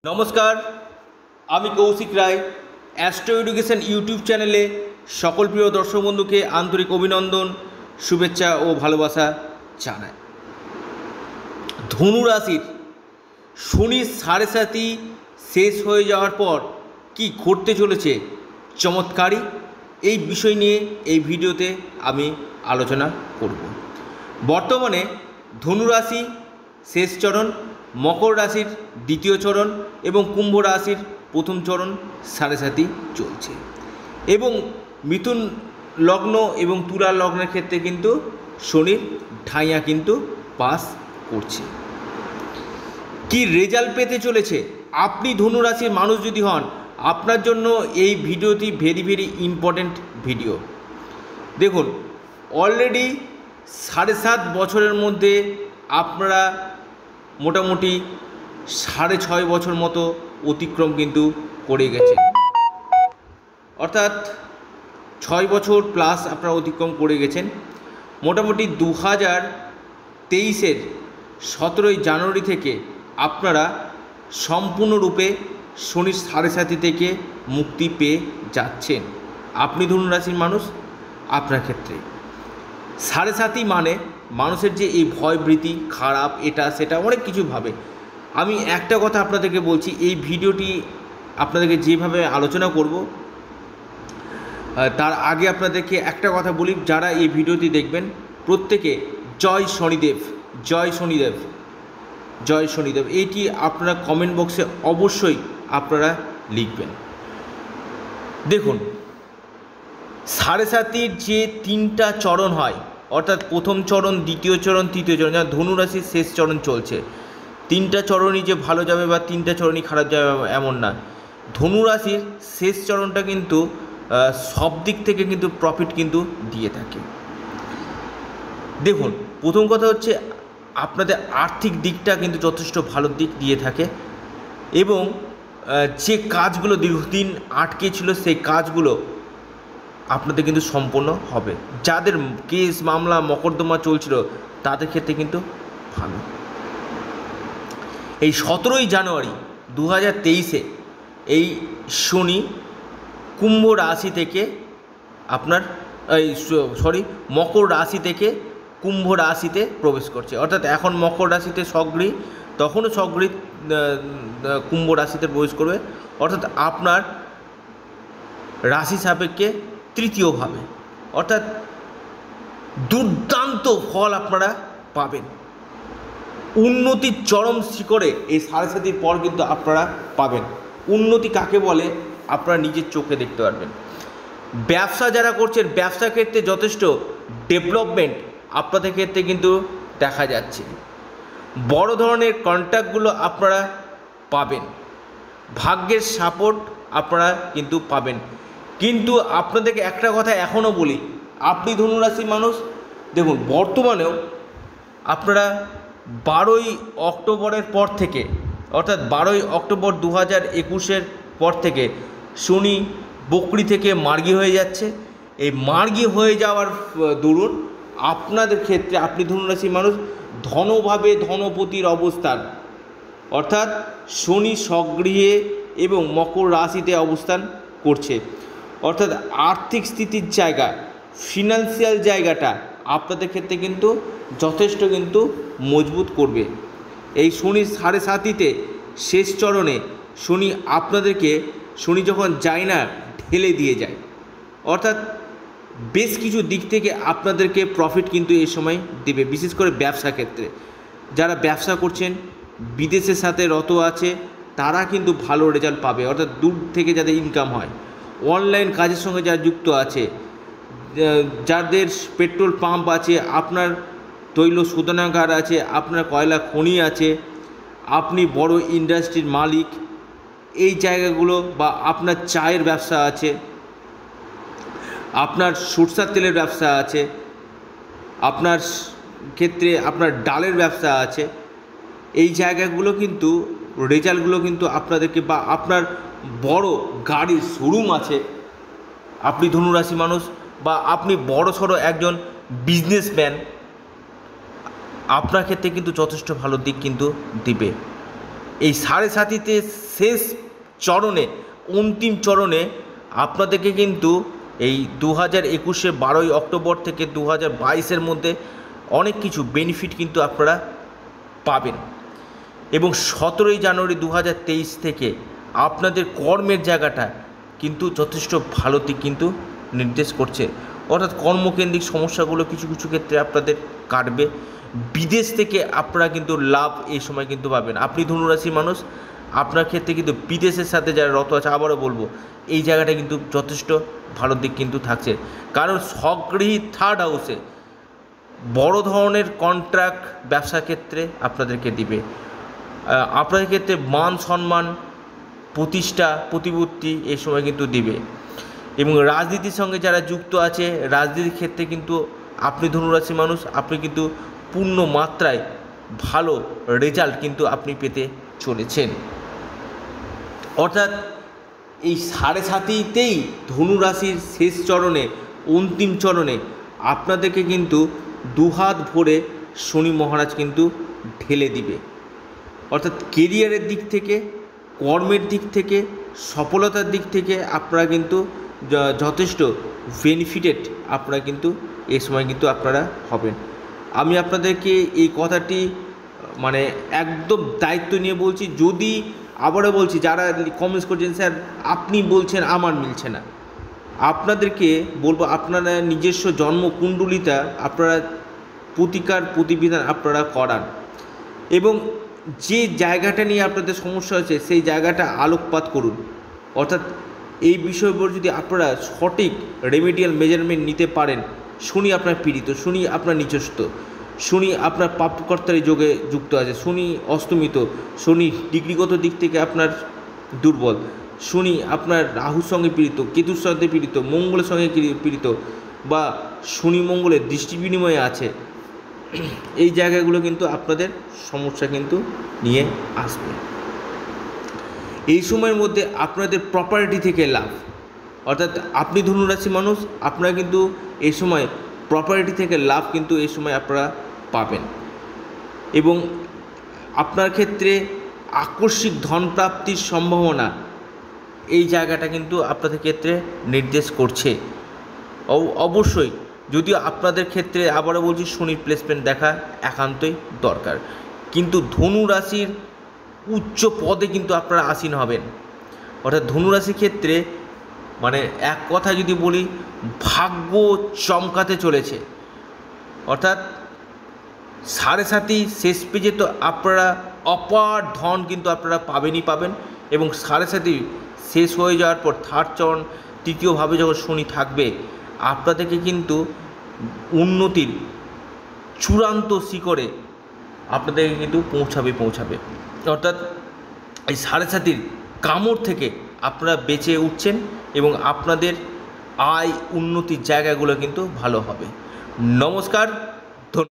নমস্কার, আমি Koushik Roy. Astro education YouTube চ্যানেলে সকল প্রিয় দর্শক বন্ধুকে আন্তরিক অভিনন্দন, শুভেচ্ছা ও ভালোবাসা জানাই। ধনু রাশির শনির 7.5 শেষ হয়ে যাওয়ার পর কি ঘটতে চলেছে চমৎকারী, এই বিষয় নিয়ে এই ভিডিওতে আমি আলোচনা করব। বর্তমানে ধনু রাশি শেষ চরণ, মকর রাশির দ্বিতীয় চরণ এবং কুম্ভ রাশির প্রথম চরণ 7.5 চলছে এবং মিথুন লগ্ন এবং তুলা লগ্নের ক্ষেত্রে কিন্তু শনির ঢাইয়া কিন্তু পাস করছে। কি রেজাল্ট পেতে চলেছে আপনি ধনু রাশির মানুষ যদি হন, আপনার জন্য এই ভিডিওটি ভেরি ইম্পর্ট্যান্ট ভিডিও। দেখুন, অলরেডি 7.5 বছরের মধ্যে আপনারা মোটামুটি 6.5 বছর মতো অতিক্রম কিন্তু করে গেছেন, অর্থাৎ 6 বছর প্লাস আপনারা অতিক্রম করে গেছেন। মোটামুটি 2023-এর 17 জানুয়ারি থেকে আপনারা সম্পূর্ণরূপে শনির 7.5 থেকে মুক্তি পেয়ে যাচ্ছেন। আপনি ধনু রাশির মানুষ, আপনার ক্ষেত্রে 7.5 মানে মানুষের যে এই ভয়ভীতি, খারাপ, এটা সেটা অনেক কিছু ভাবে। আমি একটা কথা আপনাদেরকে বলছি, এই ভিডিওটি আপনাদেরকে যেভাবে আলোচনা করব তার আগে আপনাদেরকে একটা কথা বলি, যারা এই ভিডিওটি দেখবেন প্রত্যেকে জয় শনিদেব, জয় শনিদেব, জয় শনিদেব, এইটি আপনারা কমেন্ট বক্সে অবশ্যই আপনারা লিখবেন। দেখুন, 7.5-এর যে 3টা চরণ হয়, অর্থাৎ প্রথম চরণ, দ্বিতীয় চরণ, তৃতীয় চরণ, যেমন ধনু রাশির শেষ চরণ চলছে, 3টা চরণই যে ভালো যাবে বা 3টা চরণই খারাপ যাবে এমন না। ধনু রাশির শেষ চরণটা কিন্তু সব দিক থেকে কিন্তু প্রফিট কিন্তু দিয়ে থাকে। দেখুন, প্রথম কথা হচ্ছে আপনাদের আর্থিক দিকটা কিন্তু যথেষ্ট ভালো দিক দিয়ে থাকে এবং যে কাজগুলো দীর্ঘদিন আটকে ছিল সেই কাজগুলো আপনাদের কিন্তু সম্পন্ন হবে। যাদের কেস মামলা মকদ্দমা চলছিল তাদের ক্ষেত্রে কিন্তু ভালো। এই 17 জানুয়ারি 2023-এ এই শনি কুম্ভ রাশি থেকে আপনার মকর রাশি থেকে কুম্ভ রাশিতে প্রবেশ করছে, অর্থাৎ এখন মকর রাশিতে সগৃহী, তখনও সগৃহী কুম্ভ রাশিতে প্রবেশ করবে, অর্থাৎ আপনার রাশি সাপেক্ষে তৃতীয়ভাবে, অর্থাৎ দুর্দান্ত ফল আপনারা পাবেন। উন্নতির চরম শিখরে এই 7.5 পর কিন্তু আপনারা পাবেন। উন্নতি কাকে বলে আপনারা নিজের চোখে দেখতে পারবেন। ব্যবসা যারা করছেন, ব্যবসা ক্ষেত্রে যথেষ্ট ডেভেলপমেন্ট আপনাদের ক্ষেত্রে কিন্তু দেখা যাচ্ছে। বড় ধরনের কন্ট্রাক্টগুলো আপনারা পাবেন, ভাগ্যের সাপোর্ট আপনারা কিন্তু পাবেন। কিন্তু আপনাদেরকে একটা কথা এখনও বলি, আপনি ধনুরাশির মানুষ, দেখুন বর্তমানেও আপনারা 12ই অক্টোবরের পর থেকে, অর্থাৎ 12ই অক্টোবর 2021-এর পর থেকে শনি বকরি থেকে মার্গী হয়ে যাচ্ছে। এই মার্গী হয়ে যাওয়ার দরুন আপনাদের ক্ষেত্রে, আপনি ধনুরাশির মানুষ, ধনভাবে ধনপতির অবস্থান, অর্থাৎ শনি স্বগৃহে এবং মকর রাশিতে অবস্থান করছে, অর্থাৎ আর্থিক স্থিতির জায়গা, ফিনান্সিয়াল জায়গাটা আপনাদের ক্ষেত্রে কিন্তু যথেষ্ট কিন্তু মজবুত করবে। এই শনির 7.5-তে শেষ চরণে শনি আপনাদেরকে, শনি যখন যায় না ঢেলে দিয়ে যায়, অর্থাৎ বেশ কিছু দিক থেকে আপনাদেরকে প্রফিট কিন্তু এই সময় দেবে। বিশেষ করে ব্যবসা ক্ষেত্রে যারা ব্যবসা করছেন, বিদেশের সাথে রত আছে, তারা কিন্তু ভালো রেজাল্ট পাবে, অর্থাৎ দূর থেকে যাদের ইনকাম হয়, অনলাইন কাজের সঙ্গে যারা যুক্ত আছে, যাদের পেট্রোল পাম্প আছে, আপনার তৈল শোধনাগার আছে, আপনার কয়লা খনি আছে, আপনি বড় ইন্ডাস্ট্রির মালিক, এই জায়গাগুলো, বা আপনার চায়ের ব্যবসা আছে, আপনার সরষের তেলের ব্যবসা আছে, আপনার ক্ষেত্রে আপনার ডালের ব্যবসা আছে, এই জায়গাগুলো কিন্তু রেজাল্টগুলো কিন্তু আপনাদেরকে, বা আপনার বড় গাড়ির শোরুম আছে, আপনি ধনুরাশি মানুষ, বা আপনি বড় সড়ো একজন বিজনেসম্যান, আপনার ক্ষেত্রে কিন্তু যথেষ্ট ভালো দিক কিন্তু দিবে। এই সাড়ে সাতিতে শেষ চরণে, অন্তিম চরণে আপনাদেরকে কিন্তু এই 2021-এর 12ই অক্টোবর থেকে 2022-এর মধ্যে অনেক কিছু বেনিফিট কিন্তু আপনারা পাবেন। এবং 17ই জানুয়ারি 2023 থেকে আপনাদের কর্মের জায়গাটা কিন্তু যথেষ্ট ভালো দিক কিন্তু নির্দেশ করছে, অর্থাৎ কর্মকেন্দ্রিক সমস্যাগুলো কিছু কিছু ক্ষেত্রে আপনাদের কাটবে। বিদেশ থেকে আপনারা কিন্তু লাভ এই সময় কিন্তু পাবেন। আপনি ধনুরাশির মানুষ, আপনার ক্ষেত্রে কিন্তু বিদেশের সাথে যারা রত আছে, আবারও বলবো এই জায়গাটা কিন্তু যথেষ্ট ভালো দিক কিন্তু থাকছে, কারণ স্বগৃহী থার্ড হাউসে বড় ধরনের কন্ট্রাক্ট ব্যবসার ক্ষেত্রে আপনাদেরকে দিবে। আপনাদের ক্ষেত্রে মান সম্মান, প্রতিষ্ঠা, প্রতিপত্তি এই সময় কিন্তু দিবে। এবং রাজনীতির সঙ্গে যারা যুক্ত আছে, রাজনীতির ক্ষেত্রে কিন্তু আপনি ধনুরাশি মানুষ, আপনি কিন্তু পূর্ণ মাত্রায় ভালো রেজাল্ট কিন্তু আপনি পেতে চলেছেন। অর্থাৎ এই সাড়ে সাতিতেই ধনুরাশির শেষ চরণে, অন্তিম চরণে আপনাদেরকে কিন্তু দুহাত ভরে শনি মহারাজ কিন্তু ঢেলে দিবে। অর্থাৎ কেরিয়ারের দিক থেকে, কর্মের দিক থেকে, সফলতার দিক থেকে আপনারা কিন্তু যথেষ্ট বেনিফিটেড আপনারা কিন্তু এই সময় কিন্তু আপনারা হবেন। আমি আপনাদেরকে এই কথাটি মানে একদম দায়িত্ব নিয়ে বলছি। যদি আবারও বলছি, যারা কমেন্টস করছেন স্যার আপনি বলছেন আমার মিলছে না, আপনাদেরকে বলবো আপনারা নিজস্ব জন্মকুণ্ডলিটা আপনারা প্রতিবিধান আপনারা করান, এবং যে জায়গাটা নিয়ে আপনাদের সমস্যা হচ্ছে সেই জায়গাটা আলোকপাত করুন। অর্থাৎ এই বিষয়ের উপর যদি আপনারা সঠিক রেমিডিয়াল মেজারমেন্ট নিতে পারেন, শনি আপনার পীড়িত, শনি আপনার নিচস্থ, শনি আপনার পাপকর্তার যোগে যুক্ত আছে, শনি অস্তমিত, শনি ডিগ্রিগত দিক থেকে আপনার দুর্বল, শনি আপনার রাহুর সঙ্গে পীড়িত, কেতুর সঙ্গে পীড়িত, মঙ্গলের সঙ্গে পীড়িত, বা শনি মঙ্গলের দৃষ্টি বিনিময়ে আছে, এই জায়গাগুলো কিন্তু আপনাদের সমস্যা কিন্তু নিয়ে আসবে। এই সময়ের মধ্যে আপনাদের প্রপার্টি থেকে লাভ, অর্থাৎ আপনি ধনুরাশি মানুষ, আপনারা কিন্তু এই সময় প্রপার্টি থেকে লাভ কিন্তু এই সময় আপনারা পাবেন। এবং আপনার ক্ষেত্রে আকস্মিক ধনপ্রাপ্তির সম্ভাবনা এই জায়গাটা কিন্তু আপনাদের ক্ষেত্রে নির্দেশ করছে। অবশ্যই যদিও আপনাদের ক্ষেত্রে আবারও বলছি শনির প্লেসমেন্ট দেখা একান্তই দরকার, কিন্তু ধনুরাশির উচ্চ পদে কিন্তু আপনারা আসীন হবেন। অর্থাৎ ধনুরাশির ক্ষেত্রে মানে এক কথা যদি বলি, ভাগ্য চমকাতে চলেছে। অর্থাৎ সাড়ে সাতি শেষ পেজে তো আপনারা অপার ধন কিন্তু আপনারা পাবেনই পাবেন, এবং সাড়ে সাতি শেষ হয়ে যাওয়ার পর থার্ড চরণ তৃতীয়ভাবে যখন শনি থাকবে, আপনাদেরকে কিন্তু উন্নতির চূড়ান্ত শিখরে আপনাদেরকে কিন্তু পৌঁছাবে। অর্থাৎ এই সাড়ে সাতির কামড় থেকে আপনারা বেঁচে উঠছেন, এবং আপনাদের আয় উন্নতির জায়গাগুলো কিন্তু ভালো হবে। নমস্কার।